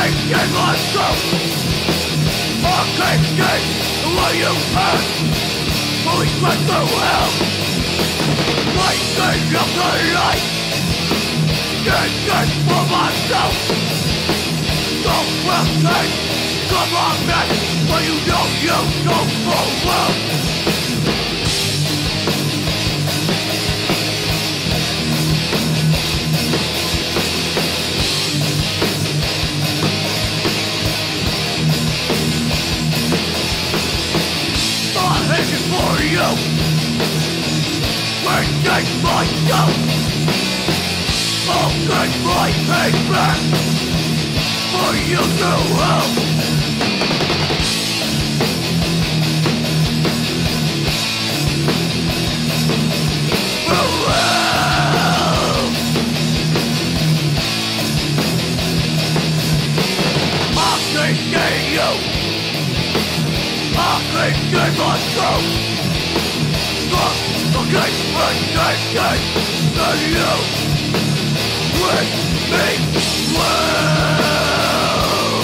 in myself. I can't get the way you had. Fully went through hell. Waking up the light. Can't get for myself. Don't protect. Come on back. But you go for well. For you, when take myself, I'll take my pain back for you to help. I can't get you. I can't get myself. Okay, and you with me well.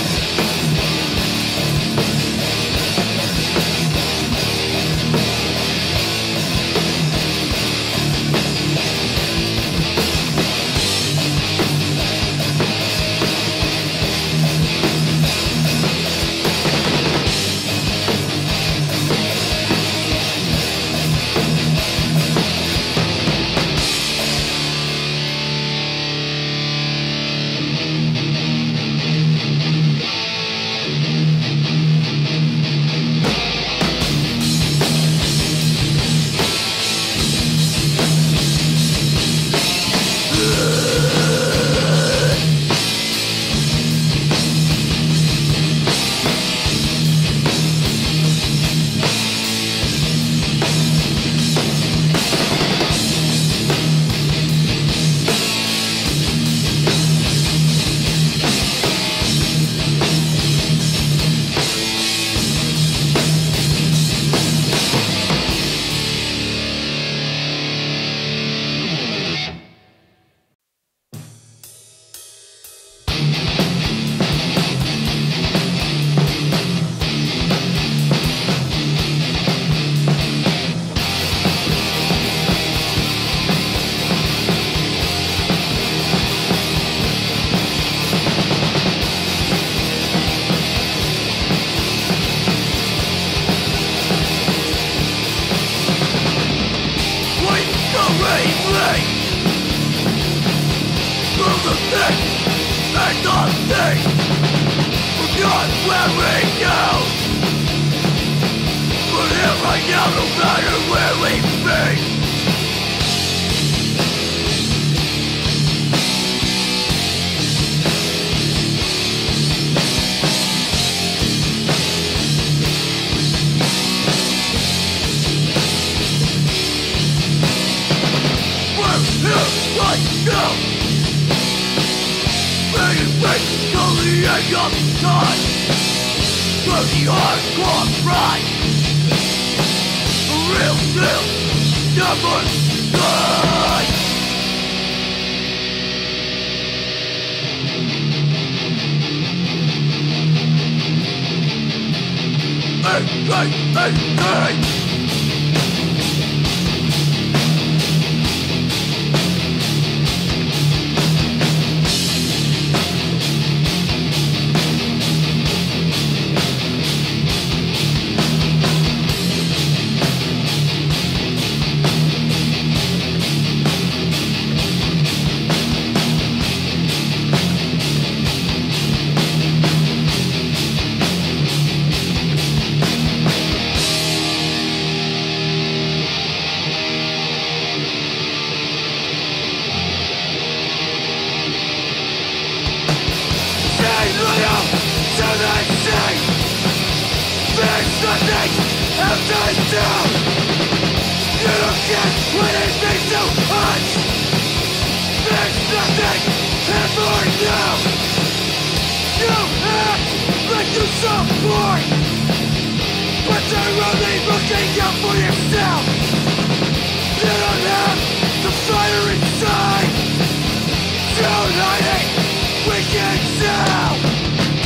United, we can now!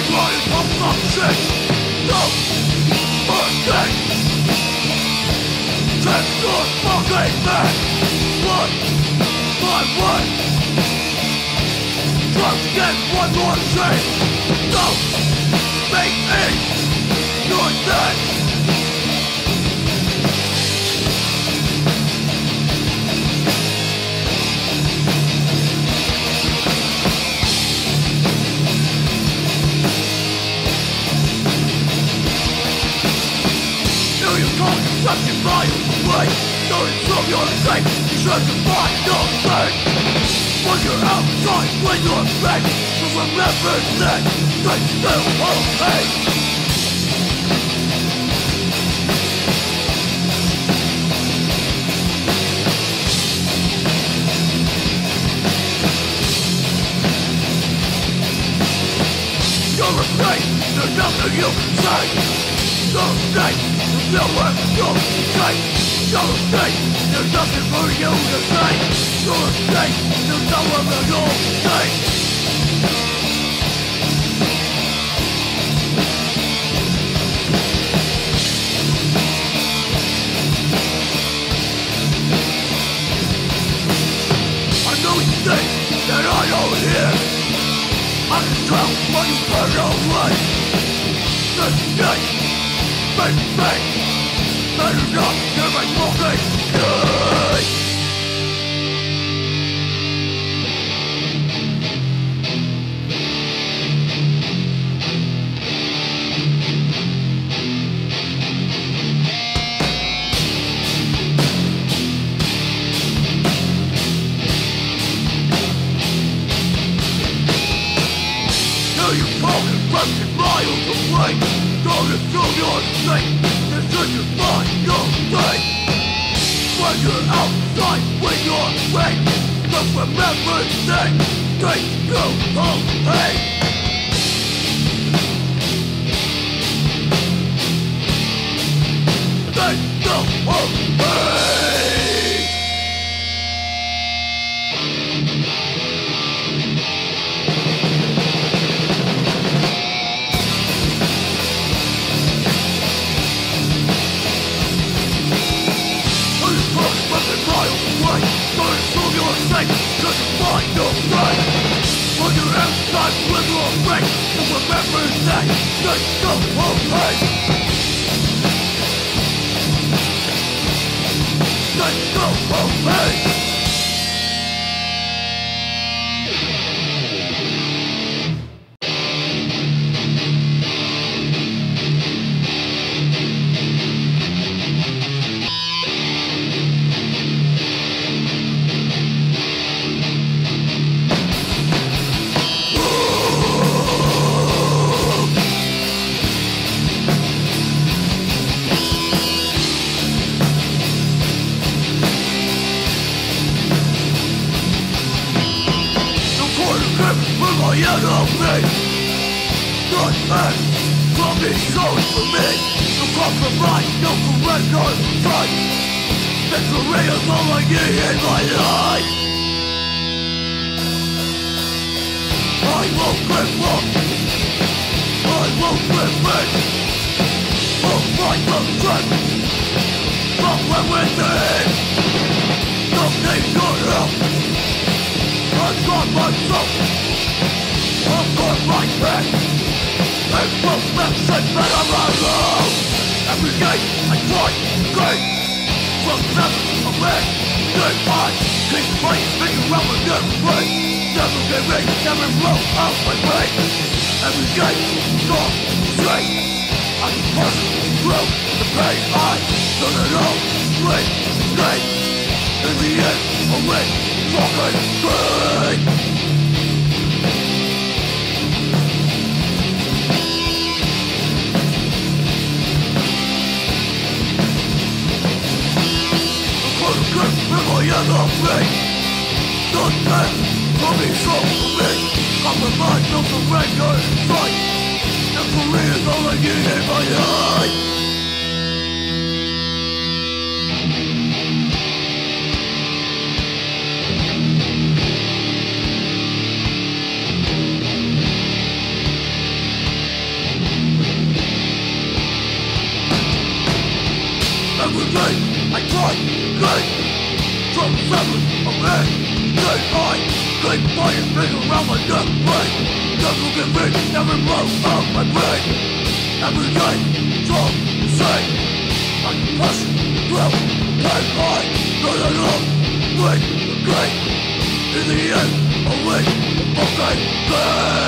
Flying from the shit. No mistake. Take your fucking back. One by one. Just get one more shake. Don't make it your thing. Such miles away, knowing from your sight, you should find your pain. When you're outside, when you're back, to remember that they still okay. You're afraid, there's nothing you can say. You're afraid, there's nowhere you can say. You're afraid, there's nothing for you to say. You're afraid, there's nowhere for you to say. I know you think that I don't hear. I can tell when you turn away. This night, baby, better not hear my fucking good. Now you're talking fucking miles away. Going through your state, this isn't mine, your thing. When you're outside, when you're away, just remember that take you away. Take you away. Just find your way. When you're outside with your break, to remember that there's no okay. There's no okay. My enemy, not man, from these souls for me. No compromise, no surrender, fight. Victory is all I need in my life. I won't give up, I won't give in. I'll fight the strength, somewhere within. Don't need your help, I've got myself. I've got my back. Imperfection that I'm alone. Every day I try to gain from never a man. Good mind, keep fighting, making around with never break. Never give in, never blow out my brain. Every day, strong, straight. I can push through the pain. I don't know, straight, straight. In the end, I'll win, fucking great. I am afraid. Not bad, coming strong for me. Compromise, no surrender, fight. And for me is all I need in my life. from seven of me. Good eye, good fire, bring around my neck, brain. Never get me, never blow up my brain. Every day, strong, sane. I push, through, and high. Not enough, wait, great. In the end, I'll wait, okay,